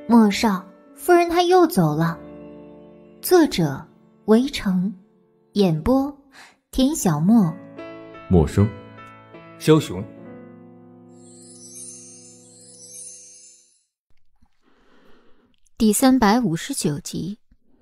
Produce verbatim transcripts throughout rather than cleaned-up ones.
莫少，夫人她又走了。作者：围城，演播：田小沫， 陌生， 枭雄。 第三百五十九集。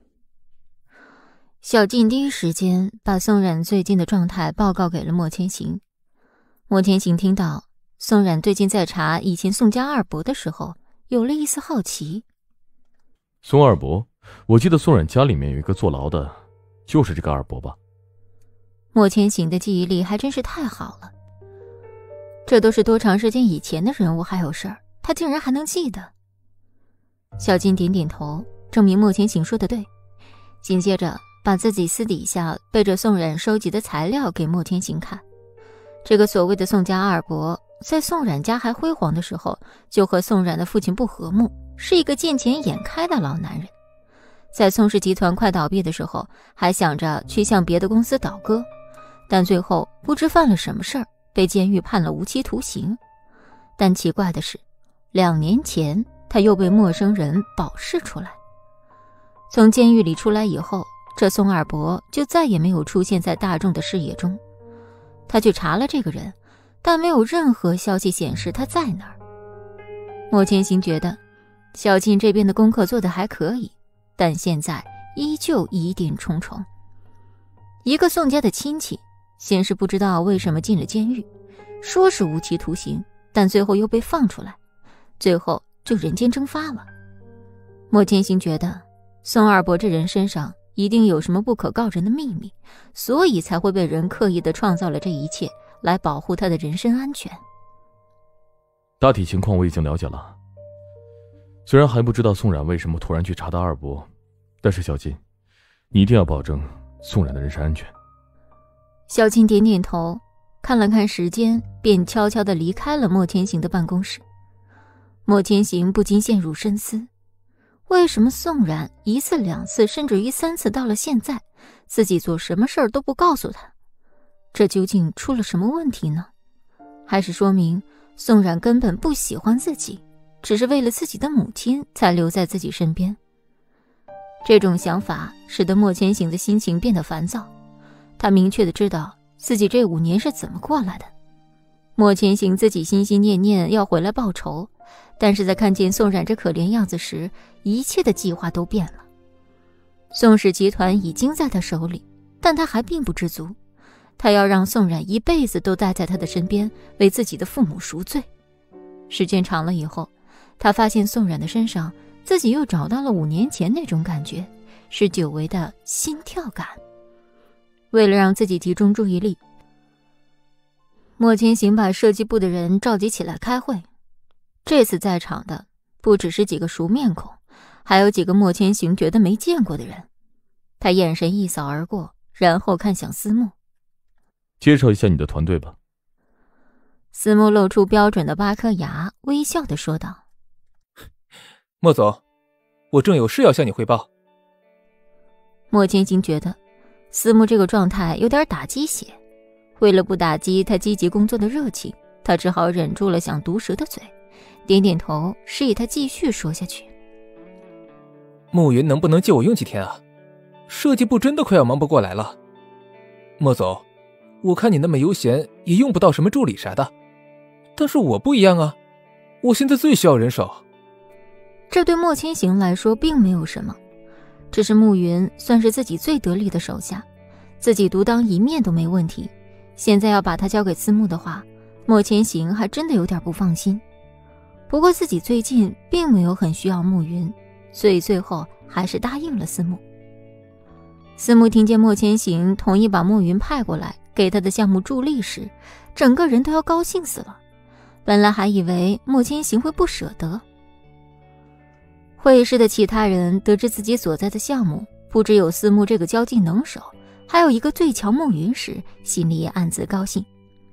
小静第一时间把宋冉最近的状态报告给了莫千行。莫千行听到宋冉最近在查以前宋家二伯的时候，有了一丝好奇。 宋二伯，我记得宋冉家里面有一个坐牢的，就是这个二伯吧？ 莫千行的记忆力还真是太好了，这都是多长时间以前的人物还有事儿，他竟然还能记得。小金点点头，证明莫千行说的对，紧接着把自己私底下背着宋冉收集的材料给莫千行看。这个所谓的宋家二伯，在宋冉家还辉煌的时候，就和宋冉的父亲不和睦，是一个见钱眼开的老男人。在宋氏集团快倒闭的时候，还想着去向别的公司倒戈，但最后不知犯了什么事儿，被监狱判了无期徒刑。但奇怪的是，两年前他又被陌生人保释出来。从监狱里出来以后，这宋二伯就再也没有出现在大众的视野中。他去查了这个人，但没有任何消息显示他在哪儿。莫千行觉得小静这边的功课做得还可以，但现在依旧疑点重重。一个宋家的亲戚，先是不知道为什么进了监狱，说是无期徒刑，但最后又被放出来，最后就人间蒸发了。莫千行觉得宋二伯这人身上一定有什么不可告人的秘密，所以才会被人刻意的创造了这一切，来保护他的人身安全。 大体情况我已经了解了，虽然还不知道宋冉为什么突然去查他二伯，但是小金，你一定要保证宋冉的人身安全。 小金点点头，看了看时间，便悄悄地离开了莫千行的办公室。莫千行不禁陷入深思，为什么宋冉一次两次甚至于三次到了现在，自己做什么事儿都不告诉他？这究竟出了什么问题呢？还是说明宋冉根本不喜欢自己，只是为了自己的母亲才留在自己身边？这种想法使得莫千行的心情变得烦躁。他明确地知道自己这五年是怎么过来的。莫千行自己心心念念要回来报仇，但是在看见宋冉这可怜样子时，一切的计划都变了。宋氏集团已经在他手里，但他还并不知足，他要让宋冉一辈子都待在他的身边，为自己的父母赎罪。时间长了以后，他发现宋冉的身上自己又找到了五年前那种感觉，是久违的心跳感。为了让自己集中注意力，莫千行把设计部的人召集起来开会。这次在场的不只是几个熟面孔，还有几个莫千行觉得没见过的人。他眼神一扫而过，然后看向思慕。 介绍一下你的团队吧。 思慕露出标准的八颗牙，微笑地说道。 莫总，我正有事要向你汇报。 莫千行觉得思慕这个状态有点打鸡血，为了不打击他积极工作的热情，他只好忍住了想毒舌的嘴，点点头示意他继续说下去。 慕云能不能借我用几天啊？设计部真的快要忙不过来了。莫总，我看你那么悠闲，也用不到什么助理啥的，但是我不一样啊，我现在最需要人手。 这对莫千行来说并没有什么，只是慕云算是自己最得力的手下，自己独当一面都没问题，现在要把他交给思慕的话，莫千行还真的有点不放心。不过自己最近并没有很需要慕云，所以最后还是答应了思慕。思慕听见莫千行同意把慕云派过来给他的项目助力时，整个人都要高兴死了。本来还以为莫千行会不舍得。会议室的其他人得知自己所在的项目不只有思慕这个交际能手，还有一个最强慕云时，心里也暗自高兴。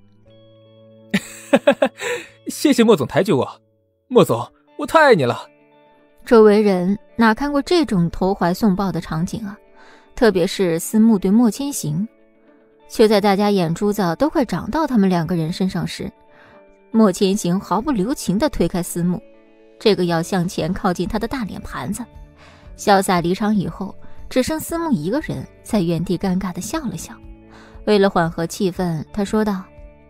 谢谢莫总抬举我，莫总，我太爱你了。 周围人哪看过这种投怀送抱的场景啊？特别是思慕对莫千行，却在大家眼珠子都快长到他们两个人身上时，莫千行毫不留情地推开思慕， 这个要向前靠近他的大脸盘子。潇洒离场以后，只剩思慕一个人在原地尴尬地笑了笑。为了缓和气氛，他说道：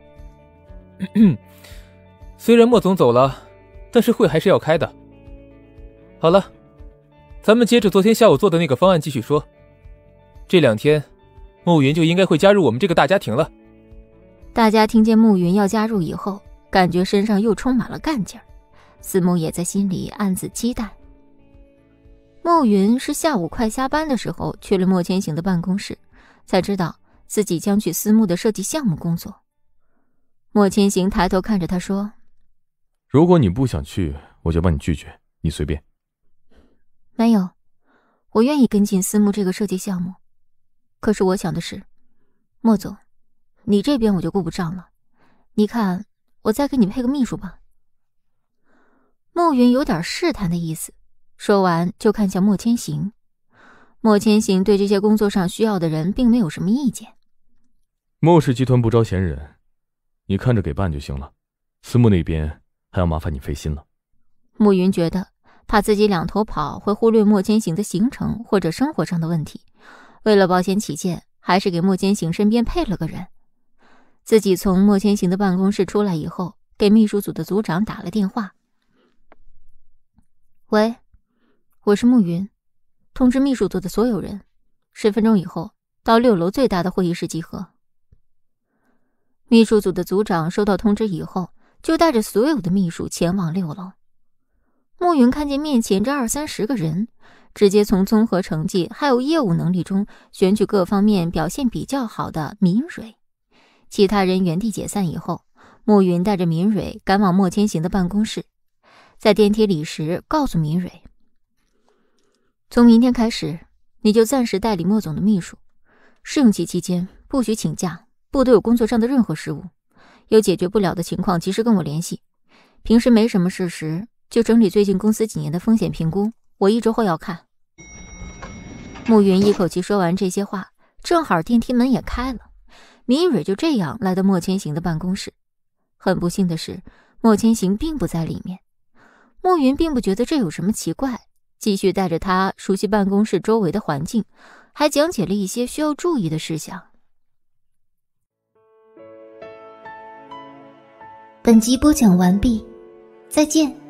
虽然莫总走了，但是会还是要开的。好了，咱们接着昨天下午做的那个方案继续说。这两天慕云就应该会加入我们这个大家庭了。 大家听见慕云要加入以后，感觉身上又充满了干劲儿。思慕也在心里暗自期待。慕云是下午快下班的时候去了莫千行的办公室，才知道自己将去思慕的设计项目工作。莫千行抬头看着他说： 如果你不想去，我就帮你拒绝，你随便。 没有，我愿意跟进思慕这个设计项目。可是我想的是，莫总，你这边我就顾不上了，你看我再给你配个秘书吧。慕云有点试探的意思，说完就看向莫千行。莫千行对这些工作上需要的人并没有什么意见。 莫氏集团不招闲人，你看着给办就行了，思慕那边还要麻烦你费心了。 慕云觉得怕自己两头跑会忽略莫千行的行程或者生活上的问题，为了保险起见，还是给莫千行身边配了个人。自己从莫千行的办公室出来以后，给秘书组的组长打了电话。喂，我是慕云，通知秘书组的所有人，十分钟以后到六楼最大的会议室集合。秘书组的组长收到通知以后，就带着所有的秘书前往六楼。慕云看见面前这二三十个人，直接从综合成绩还有业务能力中选取各方面表现比较好的闵蕊。其他人原地解散以后，慕云带着闵蕊赶往莫千行的办公室。在电梯里时告诉闵蕊，从明天开始你就暂时代理莫总的秘书，试用期期间不许请假，不得有工作上的任何失误，有解决不了的情况及时跟我联系。平时没什么事时就整理最近公司几年的风险评估，我一周后要看。慕云一口气说完这些话，正好电梯门也开了，闵蕊就这样来到莫千行的办公室。很不幸的是，莫千行并不在里面。慕云并不觉得这有什么奇怪，继续带着他熟悉办公室周围的环境，还讲解了一些需要注意的事项。 本集播讲完毕，再见。